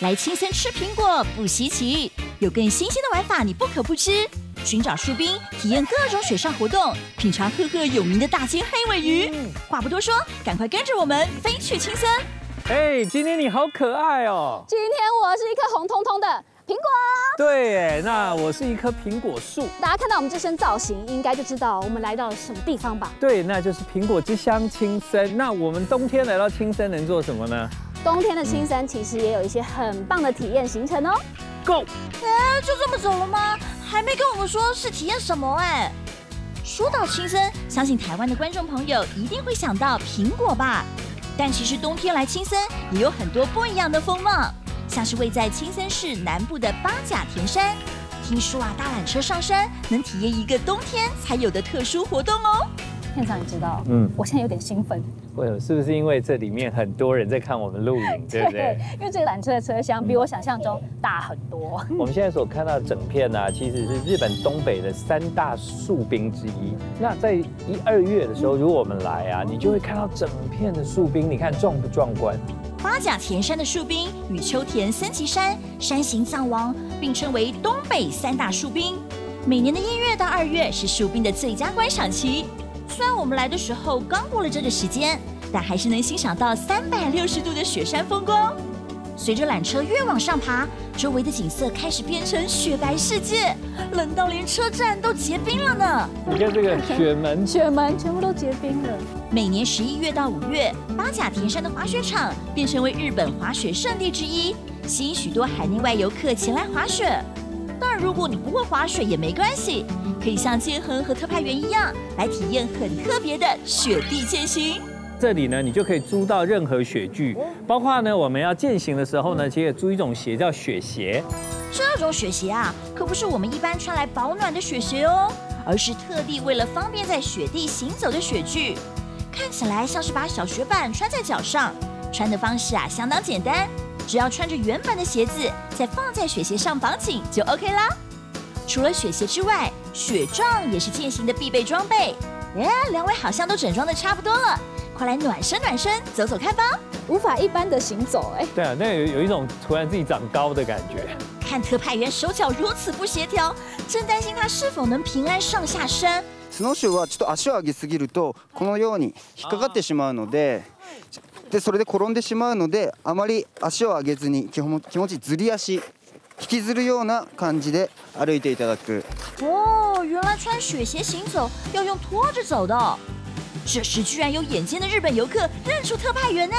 来青森吃苹果不稀奇，有更新鲜的玩法你不可不知。寻找树冰，体验各种水上活动，品尝赫赫有名的大间黑尾鱼。话不多说，赶快跟着我们飞去青森。 今天你好可爱哦！ 今天我是一颗红彤彤的苹果。 对耶，那我是一棵苹果树。 大家看到我们这身造型，应该就知道我们来到了什么地方吧？ 对，那就是苹果之乡青森。那我们冬天来到青森能做什么呢？ 冬天的青森其实也有一些很棒的体验行程哦。 Go！ 就这么走了吗？还没跟我们说是体验什么哎。说到青森，相信台湾的观众朋友一定会想到苹果吧？但其实冬天来青森也有很多不一样的风貌，像是位在青森市南部的八甲田山。听说搭缆车上山能体验一个冬天才有的特殊活动哦。 院长，你知道，我现在有点兴奋。 是不是因为这里面很多人在看我们录影，对不对？ 因为这个缆车的车厢比我想象中大很多。 我们现在所看到的整片呢，其实是日本东北的3大树冰之一。那在1、2月的时候，如果我们来啊，你就会看到整片的树冰，你看壮不壮观？ 八甲田山的树冰与秋田森崎山山形藏王并称为东北3大树冰。每年的1月到2月是树冰的最佳观赏期。虽然我们来的时候刚过了这个时间，但还是能欣赏到360度的雪山风光。随着缆车越往上爬，周围的景色开始变成雪白世界，冷到连车站都结冰了呢。 你看这个雪门全部都结冰了。 每年11月到5月，八甲田山的滑雪场便成为日本滑雪胜地之一，吸引许多海内外游客前来滑雪。当然，如果你不会滑雪也没关系，可以像建恒和特派员一样，来体验很特别的雪地健行。 这里呢，你就可以租到任何雪具，包括呢，我们要健行的时候呢，其实也租一种鞋叫雪鞋。 这种雪鞋啊，可不是我们一般穿来保暖的雪鞋哦，而是特地为了方便在雪地行走的雪具。看起来像是把小雪板穿在脚上，穿的方式啊相当简单，只要穿着原本的鞋子，再放在雪鞋上绑紧就 OK 啦。除了雪鞋之外，雪杖也是健行的必备装备。两位好像都整装的差不多了，快来暖身暖身，走走看吧。 无法一般的行走对啊，那有一种突然自己长高的感觉。 看特派員手脚如此不协调，真担心他是否能平安上下山。 スノーシューはちょっと足を上げすぎるとこのように引っかかってしまうので、それで転んでしまうので、あまり足を上げずに気持ちずり足。引きずるような感じで歩いていただく。 原来穿雪鞋行走要用拖着走的。这时居然有眼尖的日本游客认出特派员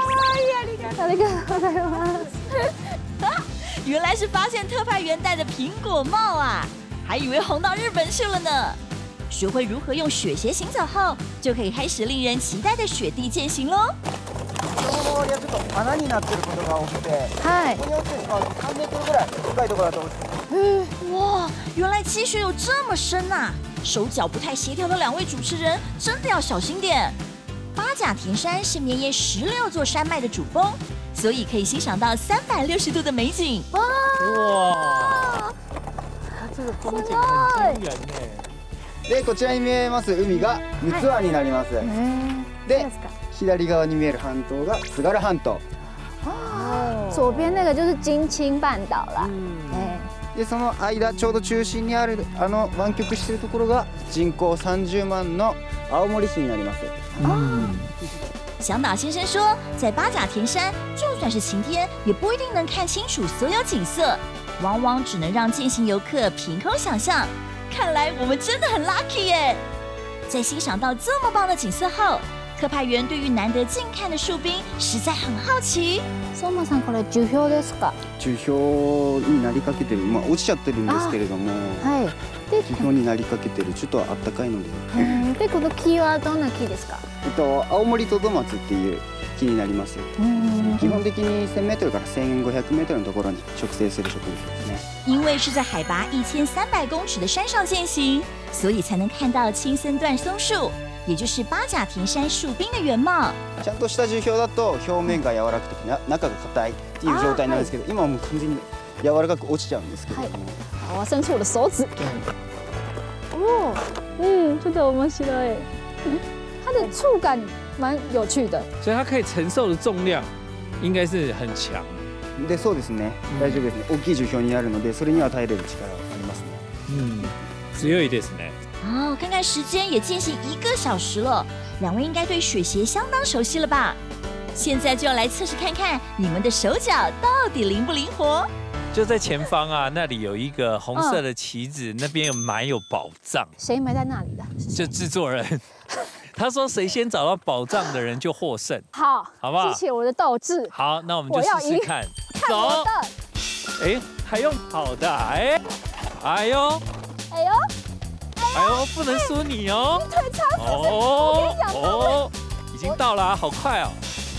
原来是发现特派员戴的苹果帽啊，还以为红到日本去了呢。学会如何用雪鞋行走后，就可以开始令人期待的雪地健行喽。 この周りはちょっと穴になってることが多くて、ここに落ちてしまうと3メートルぐらい深いところだと落ちて。 哇，原来积雪有这么深啊！手脚不太协调的2位主持人真的要小心点。八甲田山是绵延16座山脉的主峰，所以可以欣赏到360度的美景。 哇，这个风景很惊人でこちらに見えます海が陸奥湾になります。で左側に見える半島が津軽半島。 左边那个就是金青半岛啦。 でその間ちょうど中心にある湾曲しているところが人口30万の青森市になります。 向导先生说，在八甲田山，就算是晴天，也不一定能看清楚所有景色，往往只能让健行游客凭空想象。看来我们真的很 lucky 耶！在欣赏到这么棒的景色后，特派員对于難得近看的樹冰实在很好奇。 相馬さん、これ樹氷ですか？ 樹氷になりかけてる、落ちちゃってるんですけれども、で樹氷になりかけてる、ちょっとあったかいので。 で、この木はどんな木ですか？ 青森トドマツっていう木になります。基本的に1000メートルから1500メートルのところに植生する植物ですね。 因为是在海拔1300公尺的山上践行，所以才能看到青森段松树，也就是八甲田山树冰的原貌。 ちゃんとした樹氷だと表面が柔らかくて中が硬いっていう状態なんですけど、今はもう完全に柔らかく落ちちゃうんですけども。 好，我伸出我的手指。这个面白い。它的触感蛮有趣的， 所以它可以承受的重量应该是很强。 でそうですね。大丈夫ですね。大きい樹氷になるので、それには耐えれる力はありますね。 強いですね。 哦，看看时间也进行1个小时了，两位应该对雪鞋相当熟悉了吧？现在就要来测试看看你们的手脚到底灵不灵活。 就在前方啊，那里有一个红色的旗子，那边埋有宝藏。 谁埋在那里的？ 就制作人，他说谁先找到宝藏的人就获胜， 好， 好不好？ 激起我的斗志。 好，那我们就试试看。 看我的。 哎，还用跑的，哎呦，不能输你哦。 腿长哦，已经到了，好快哦。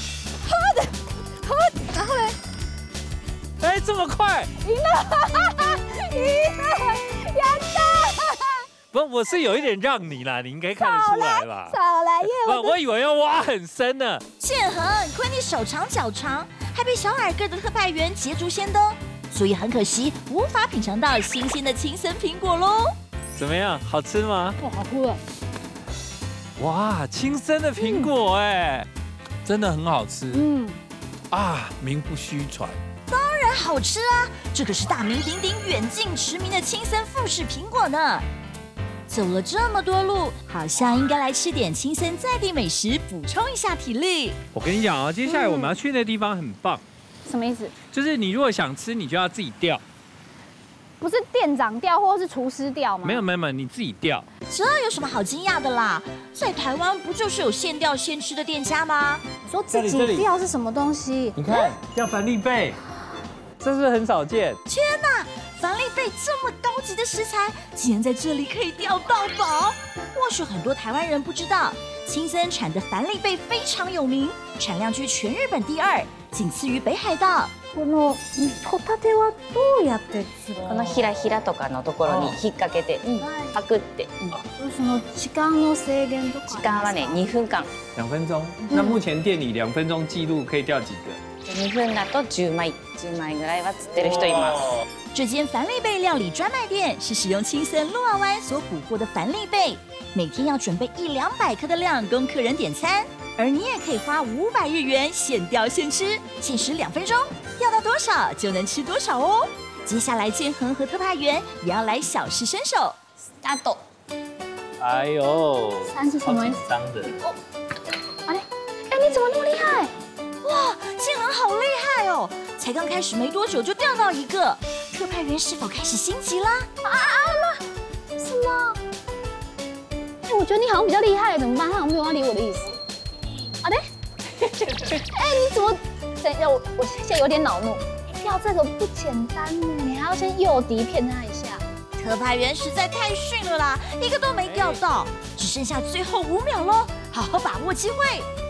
然后嘞， 哎，这么快！ 赢了，呀哒！ 不，我是有一点让你啦，你应该看得出来吧？ 少来，因为不，我以为要挖很深呢。 建恒，亏你手长脚长，还被小矮个的特派员捷足先登，所以很可惜无法品尝到新鲜的青森苹果喽。 怎么样，好吃吗？ 哇，好酷啊！ 哇，青森的苹果哎，真的很好吃。名不虚传。 当然好吃啊，这可是大名鼎鼎、远近驰名的青森富士苹果呢。走了这么多路，好像应该来吃点青森在地美食，补充一下体力。 我跟你讲啊，接下来我们要去的地方很棒。 什么意思？ 就是你如果想吃，你就要自己钓。 不是店长钓或是厨师钓吗？ 没有，你自己钓。 这有什么好惊讶的啦？在台湾不就是有现钓现吃的店家吗？ 你说自己钓是什么东西？ 你看，钓帆立贝，这是不是很少见？ 天哪！帆立贝这么高级的食材，竟然在这里可以钓到宝。或许很多台湾人不知道，青森产的帆立贝非常有名，产量居全日本第2，仅次于北海道。 このホタテはどうやって釣る？ このひらひらとかのところに引っ掛けてパクって。 その時間の制限とか？ 時間はね2分間。 2分钟。那目前店里2分钟记录可以钓几个 ？2分だと10枚ぐらいは釣ってる人います。 这间帆立贝料理专卖店是使用青森鹿澳湾所捕获的帆立贝，每天要准备100-200颗的量供客人点餐，而你也可以花500日元现钓现吃，限时2分钟，钓到多少就能吃多少哦。接下来建恒和特派员也要来小试身手。 スタート。 哎呦 3是什么意思？ 脏的。 哎，你怎么那么厉害？ 哇，建恒好厉害哦！才刚开始没多久就钓到一个，特派员是否开始心急啦？ 什么？哎，我觉得你好像比较厉害，怎么办？他好像没有要理我的意思。啊嘞？哎，你怎么？等一下，我现在有点恼怒。钓这个不简单呢，你还要先诱敌骗他一下。 特派员实在太逊了啦，一个都没钓到，只剩下最后5秒喽，好好把握机会。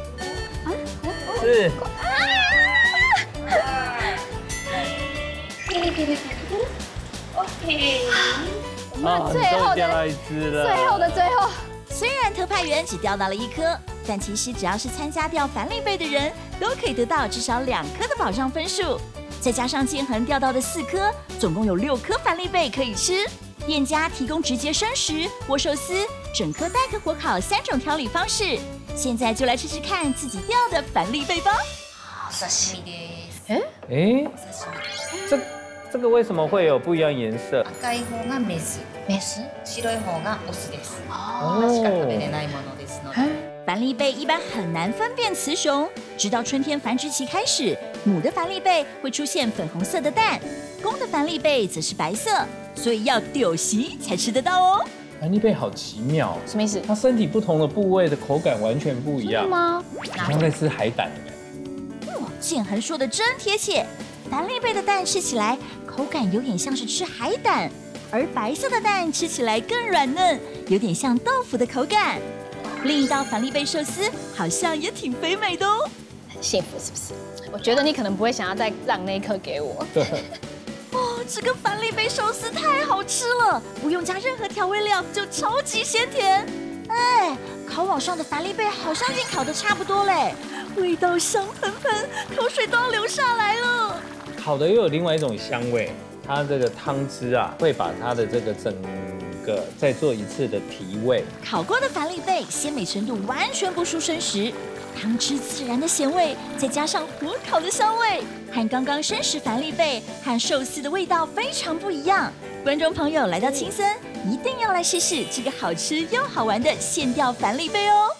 是。 最后钓到一只了。 最后的最后， 虽然特派员只钓到了1颗，但其实只要是参加钓帆立贝的人，都可以得到至少2颗的保障分数。再加上建恒钓到的4颗，总共有6颗帆立贝可以吃。店家提供直接生食、握寿司、整颗带壳火烤3种调理方式。现在就来吃吃看自己钓的帆立贝吧。 お刺身です。 哎，这个为什么会有不一样颜色？ 赤い方がメス、白い方がオスです。今しか食べれないものですので。 帆立贝一般很难分辨雌雄，直到春天繁殖期开始，母的帆立贝会出现粉红色的蛋，公的帆立贝则是白色，所以要丢席才吃得到哦。 帆立贝好奇妙， 什么意思？ 它身体不同的部位的口感完全不一样。 是吗？ 好像在吃海胆。 建恒说的真贴切，帆立贝的蛋吃起来口感有点像是吃海胆，而白色的蛋吃起来更软嫩，有点像豆腐的口感。另一道帆立贝寿司好像也挺肥美的哦。 很幸福是不是？我觉得你可能不会想要再让那一颗给我。 对。 哦，这个帆立贝寿司太好吃了，不用加任何调味料就超级鲜甜。哎，烤网上的帆立贝好像已经烤得差不多嘞，味道香喷喷，口水都要流下来了。 烤的又有另外一种香味，它这个汤汁啊，会把它的这个整个个再做一次的提味。 烤过的帆立贝鲜美程度完全不输生食，汤汁自然的咸味，再加上火烤的香味，和刚刚生食帆立贝和寿司的味道非常不一样。观众朋友来到青森，一定要来试试这个好吃又好玩的现钓帆立贝哦。